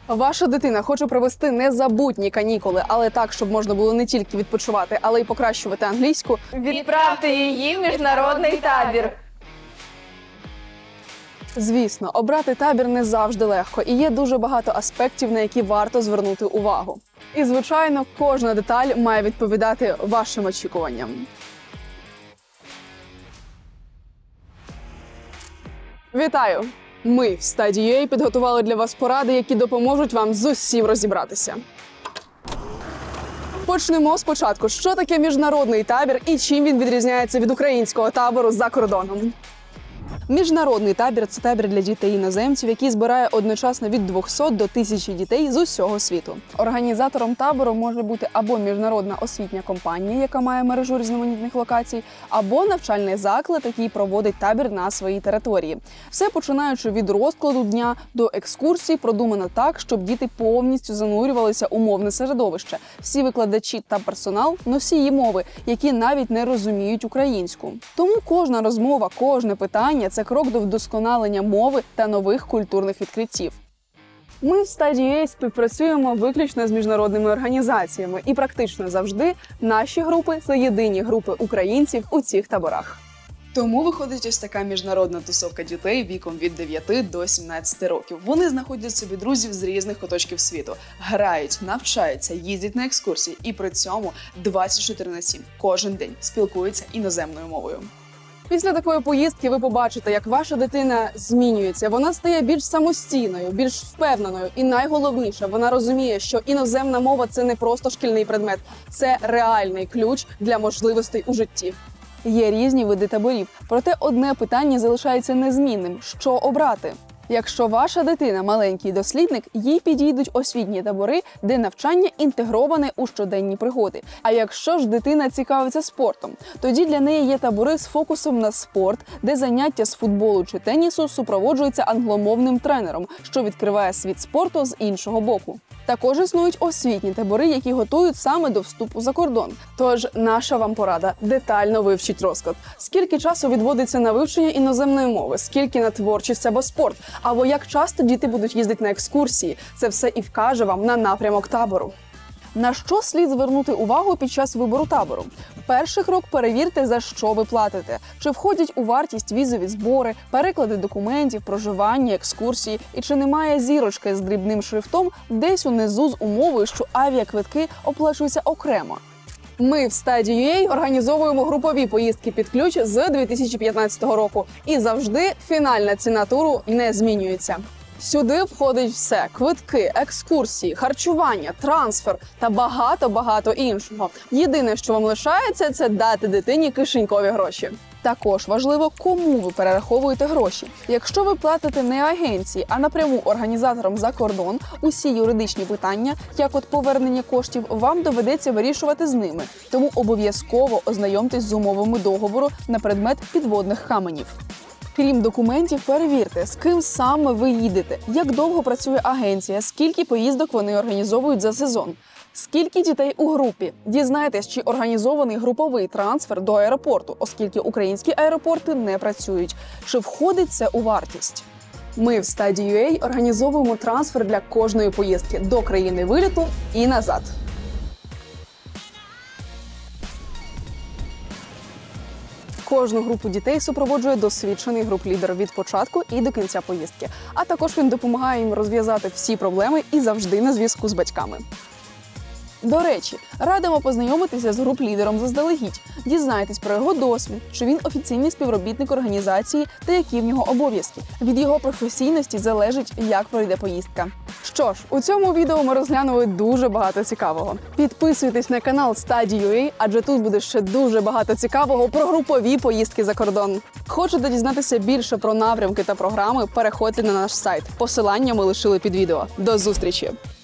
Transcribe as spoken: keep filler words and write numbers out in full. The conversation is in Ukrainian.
Ваша дитина хоче провести незабутні канікули, але так, щоб можна було не тільки відпочивати, але й покращувати англійську. Відправте її в міжнародний табір. Звісно, обрати табір не завжди легко, і є дуже багато аспектів, на які варто звернути увагу. І, звичайно, кожна деталь має відповідати вашим очікуванням. Вітаю! Ми в стадії ю ей підготували для вас поради, які допоможуть вам з усім розібратися. Почнемо спочатку. Що таке міжнародний табір і чим він відрізняється від українського табору за кордоном? Міжнародний табір – це табір для дітей-іноземців, який збирає одночасно від двохсот до тисячі дітей з усього світу. Організатором табору може бути або міжнародна освітня компанія, яка має мережу різноманітних локацій, або навчальний заклад, який проводить табір на своїй території. Все починаючи від розкладу дня до екскурсій, продумано так, щоб діти повністю занурювалися у мовне середовище. Всі викладачі та персонал – носії мови, які навіть не розуміють українську. Тому кожна розмова, кожне питання – це крок до вдосконалення мови та нових культурних відкриттів. Ми в стадії ю ей співпрацюємо виключно з міжнародними організаціями, і практично завжди наші групи – це єдині групи українців у цих таборах. Тому виходить ось така міжнародна тусовка дітей віком від дев'яти до сімнадцяти років. Вони знаходять собі друзів з різних куточків світу, грають, навчаються, їздять на екскурсії і при цьому двадцять чотири на сім кожен день спілкуються іноземною мовою. Після такої поїздки ви побачите, як ваша дитина змінюється. Вона стає більш самостійною, більш впевненою. І найголовніше, вона розуміє, що іноземна мова – це не просто шкільний предмет. Це реальний ключ для можливостей у житті. Є різні види таборів, проте одне питання залишається незмінним – що обрати? Якщо ваша дитина – маленький дослідник, їй підійдуть освітні табори, де навчання інтегроване у щоденні пригоди. А якщо ж дитина цікавиться спортом, тоді для неї є табори з фокусом на спорт, де заняття з футболу чи тенісу супроводжуються англомовним тренером, що відкриває світ спорту з іншого боку. Також існують освітні табори, які готують саме до вступу за кордон. Тож наша вам порада – детально вивчіть розклад. Скільки часу відводиться на вивчення іноземної мови, скільки на творчість або спорт, або як часто діти будуть їздити на екскурсії. Це все і вкаже вам на напрямок табору. На що слід звернути увагу під час вибору табору? Перший крок – перевірте, за що ви платите. Чи входять у вартість візові збори, переклади документів, проживання, екскурсії, і чи немає зірочки з дрібним шрифтом десь унизу з умовою, що авіаквитки оплачуються окремо. Ми в стадії ю ей організовуємо групові поїздки під ключ з дві тисячі п'ятнадцятого року. І завжди фінальна ціна туру не змінюється. Сюди входить все – квитки, екскурсії, харчування, трансфер та багато-багато іншого. Єдине, що вам лишається – це дати дитині кишенькові гроші. Також важливо, кому ви перераховуєте гроші. Якщо ви платите не агенції, а напряму організаторам за кордон, усі юридичні питання, як от повернення коштів, вам доведеться вирішувати з ними. Тому обов'язково ознайомтесь з умовами договору на предмет підводних каменів. Крім документів, перевірте, з ким саме ви їдете, як довго працює агенція, скільки поїздок вони організовують за сезон, скільки дітей у групі. Дізнайтесь, чи організований груповий трансфер до аеропорту, оскільки українські аеропорти не працюють. Чи входить це у вартість? Ми в стадії ю ей організовуємо трансфер для кожної поїздки до країни виліту і назад. Кожну групу дітей супроводжує досвідчений груп-лідер від початку і до кінця поїздки. А також він допомагає їм розв'язати всі проблеми і завжди на зв'язку з батьками. До речі, радимо познайомитися з груп-лідером заздалегідь. Дізнайтесь про його досвід, чи він офіційний співробітник організації та які в нього обов'язки. Від його професійності залежить, як пройде поїздка. Що ж, у цьому відео ми розглянули дуже багато цікавого. Підписуйтесь на канал стадії ю ей, адже тут буде ще дуже багато цікавого про групові поїздки за кордон. Хочете дізнатися більше про напрямки та програми? Переходьте на наш сайт. Посилання ми лишили під відео. До зустрічі!